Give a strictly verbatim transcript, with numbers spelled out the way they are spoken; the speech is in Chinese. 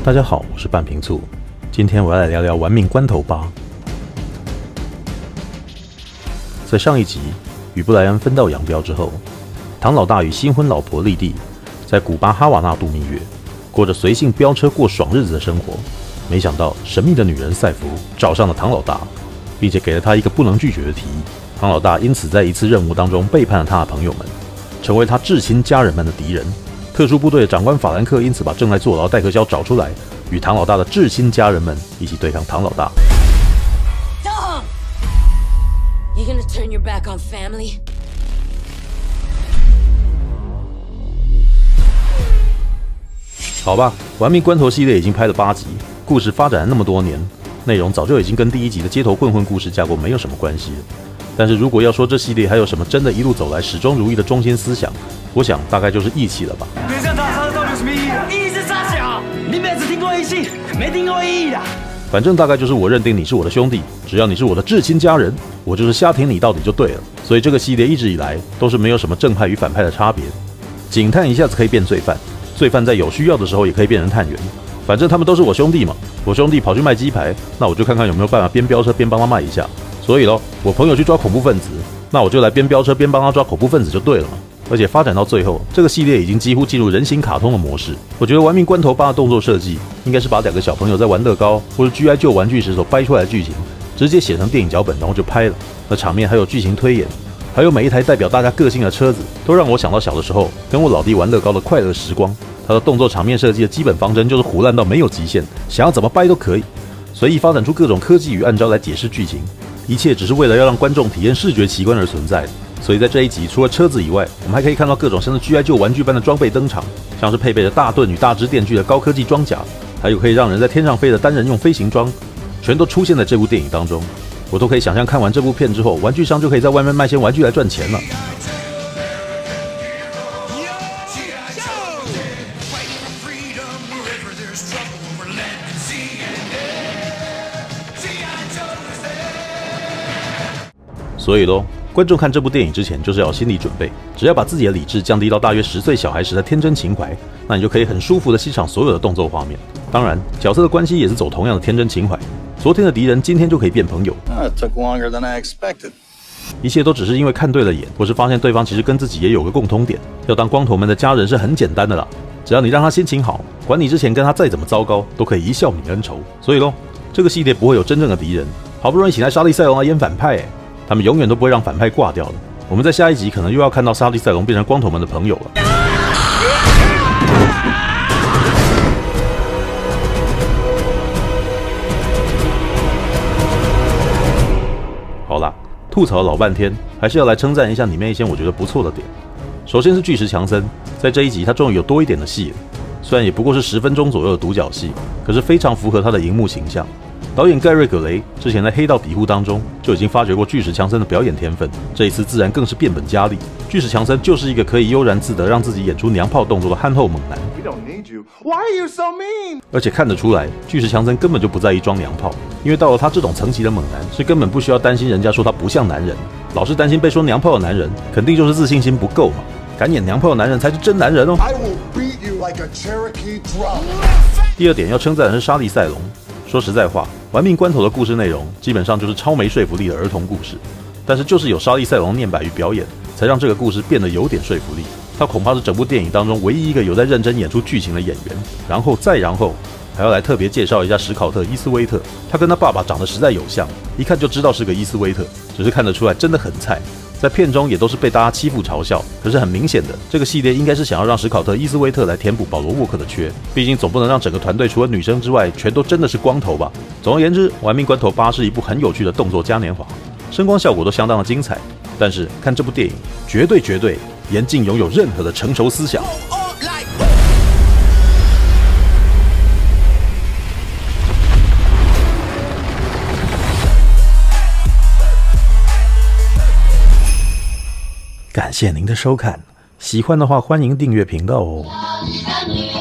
大家好，我是半瓶醋，今天我要来聊聊《玩命关头八》。在上一集与布莱恩分道扬镳之后，唐老大与新婚老婆莉蒂在古巴哈瓦那度蜜月，过着随性飙车过爽日子的生活。没想到神秘的女人赛弗找上了唐老大，并且给了他一个不能拒绝的提议。唐老大因此在一次任务当中背叛了他的朋友们，成为他至亲家人们的敌人。特殊部队的长官法兰克因此把正在坐牢的戴克肖找出来，与唐老大的至亲家人们一起对抗唐老大。 Dom! You gonna turn your back on family? 好吧，玩命关头系列已经拍了八集，故事发展了那么多年，内容早就已经跟第一集的街头混混故事架构没有什么关系了。但是如果要说这系列还有什么真的一路走来始终如一的中心思想，我想大概就是义气了吧。 别这样打他的到底有什么意义啊？意义是啥小？你们只听过义气，没听过意义啊。 反正大概就是我认定你是我的兄弟，只要你是我的至亲家人，我就是瞎挺你到底就对了。所以这个系列一直以来都是没有什么正派与反派的差别。警探一下子可以变罪犯，罪犯在有需要的时候也可以变成探员。反正他们都是我兄弟嘛，我兄弟跑去卖鸡排，那我就看看有没有办法边飙车边帮他卖一下。所以咯，我朋友去抓恐怖分子，那我就来边飙车边帮他抓恐怖分子就对了嘛。而且发展到最后，这个系列已经几乎进入人形卡通的模式。我觉得《玩命关头八》的动作设计应该是把两个小朋友在玩乐高或者 G I 旧玩具时所掰出来的剧情，直接写成电影脚本，然后就拍了。那场面还有剧情推演，还有每一台代表大家个性的车子，都让我想到小的时候跟我老弟玩乐高的快乐时光。他的动作场面设计的基本方针就是胡乱到没有极限，想要怎么掰都可以，随意发展出各种科技与暗招来解释剧情。一切只是为了要让观众体验视觉奇观而存在的。所以在这一集，除了车子以外，我们还可以看到各种像是 G I 旧玩具般的装备登场，像是配备着大盾与大支电锯的高科技装甲，还有可以让人在天上飞的单人用飞行装，全都出现在这部电影当中。我都可以想象看完这部片之后，玩具商就可以在外面卖些玩具来赚钱了。所以咯，观众看这部电影之前就是要有心理准备，只要把自己的理智降低到大约十岁小孩时的天真情怀，那你就可以很舒服的欣赏所有的动作画面。当然，角色的关系也是走同样的天真情怀。昨天的敌人今天就可以变朋友， It took longer than I expected. 一切都只是因为看对了眼，或是发现对方其实跟自己也有个共通点。要当光头们的家人是很简单的啦，只要你让他心情好，管你之前跟他再怎么糟糕，都可以一笑泯恩仇。所以咯，这个系列不会有真正的敌人，好不容易请来莎莉赛隆来演反派，欸，他们永远都不会让反派挂掉的。我们在下一集可能又要看到莎莉赛隆变成光头们的朋友了。好啦，吐槽了老半天，还是要来称赞一下里面一些我觉得不错的点。首先是巨石强森，在这一集他终于有多一点的戏了，虽然也不过是十分钟左右的独角戏，可是非常符合他的荧幕形象。导演盖瑞·葛雷之前在《黑道庇护》当中就已经发掘过巨石强森的表演天分，这一次自然更是变本加厉。巨石强森就是一个可以悠然自得让自己演出娘炮动作的憨厚猛男， We don't need you. Why are you so mean? 而且看得出来，巨石强森根本就不在意装娘炮，因为到了他这种层级的猛男，是根本不需要担心人家说他不像男人，老是担心被说娘炮的男人，肯定就是自信心不够嘛。敢演娘炮的男人才是真男人哦。 I will beat you like a Cherokee drum. 第二点要称赞的是莎莉赛隆。说实在话，玩命关头的故事内容基本上就是超没说服力的儿童故事，但是就是有莎莉赛隆念白与表演，才让这个故事变得有点说服力。他恐怕是整部电影当中唯一一个有在认真演出剧情的演员。然后再然后，还要来特别介绍一下史考特·伊斯威特，他跟他爸爸长得实在有像，一看就知道是个伊斯威特，只是看得出来真的很菜。在片中也都是被大家欺负嘲笑，可是很明显的，这个系列应该是想要让史考特·伊斯威特来填补保罗·沃克的缺，毕竟总不能让整个团队除了女生之外，全都真的是光头吧。总而言之，《玩命关头八》是一部很有趣的动作嘉年华，声光效果都相当的精彩。但是看这部电影，绝对绝对严禁拥有任何的成熟思想。感谢您的收看，喜欢的话欢迎订阅频道哦。